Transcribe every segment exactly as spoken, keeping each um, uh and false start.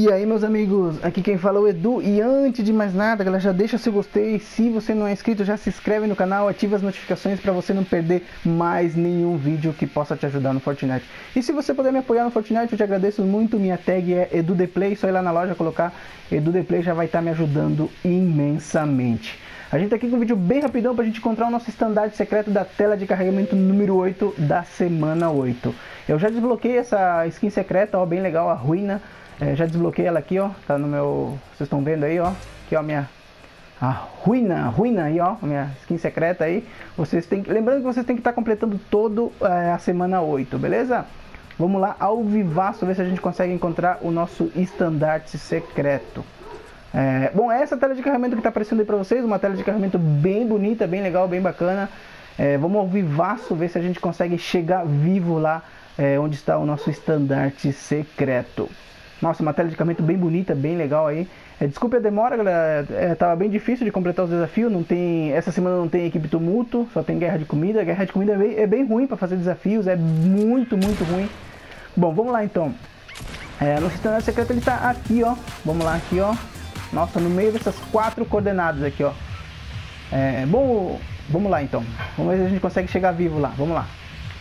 E aí, meus amigos, aqui quem fala é o Edu. E antes de mais nada, galera, já deixa seu gostei. Se você não é inscrito, já se inscreve no canal, ativa as notificações para você não perder mais nenhum vídeo que possa te ajudar no Fortnite. E se você puder me apoiar no Fortnite, eu te agradeço muito. Minha tag é EduThePlay, só ir lá na loja colocar EduThePlay, já vai estar me ajudando imensamente. A gente tá aqui com um vídeo bem rapidão pra gente encontrar o nosso estandarte secreto da tela de carregamento número oito da semana oito. Eu já desbloqueei essa skin secreta, ó, bem legal, a ruína. É, já desbloqueei ela aqui, ó, tá no meu... Vocês estão vendo aí, ó, aqui, ó, minha... A ruína, ruína aí, ó, minha skin secreta aí. Vocês têm... Lembrando que vocês têm que estar completando todo é, a semana oito, beleza? Vamos lá, ao vivaço, ver se a gente consegue encontrar o nosso estandarte secreto. É, bom, essa tela de carregamento que está aparecendo aí para vocês, uma tela de carregamento bem bonita, bem legal, bem bacana. É, vamos ao vivaço ver se a gente consegue chegar vivo lá é, onde está o nosso estandarte secreto. Nossa, uma tela de carregamento bem bonita, bem legal aí. É, desculpe a demora, galera, é, tava bem difícil de completar os desafios. Não tem, essa semana não tem equipe tumulto, só tem guerra de comida. A guerra de comida é bem, é bem ruim para fazer desafios, é muito, muito ruim. Bom, vamos lá então. É, nosso estandarte secreto ele está aqui, ó. Vamos lá aqui, ó. Nossa, no meio dessas quatro coordenadas aqui, ó. É, bom, vamos lá então. Vamos ver se a gente consegue chegar vivo lá. Vamos lá.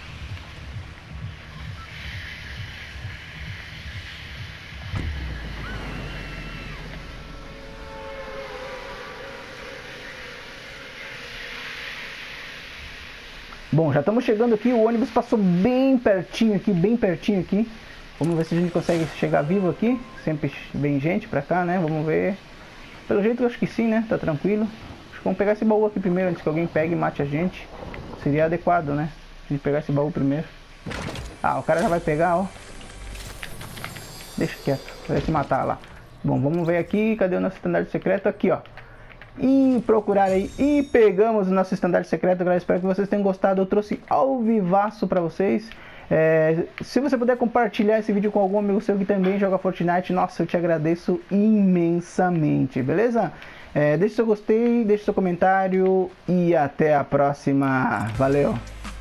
Bom, já estamos chegando aqui. O ônibus passou bem pertinho aqui, bem pertinho aqui. Vamos ver se a gente consegue chegar vivo aqui. Sempre vem gente pra cá, né? Vamos ver. Pelo jeito eu acho que sim, né? Tá tranquilo. Acho que vamos pegar esse baú aqui primeiro, antes que alguém pegue e mate a gente. Seria adequado, né? A gente pegar esse baú primeiro. Ah, o cara já vai pegar, ó. Deixa quieto, vai se matar lá. Bom, vamos ver aqui. Cadê o nosso estandarte secreto? Aqui, ó. E procurar aí. E pegamos o nosso estandarte secreto, galera. Espero que vocês tenham gostado. Eu trouxe ao vivaço pra vocês. É, se você puder compartilhar esse vídeo com algum amigo seu que também joga Fortnite, nossa, eu te agradeço imensamente, beleza? É, deixe seu gostei, deixe seu comentário e até a próxima. Valeu!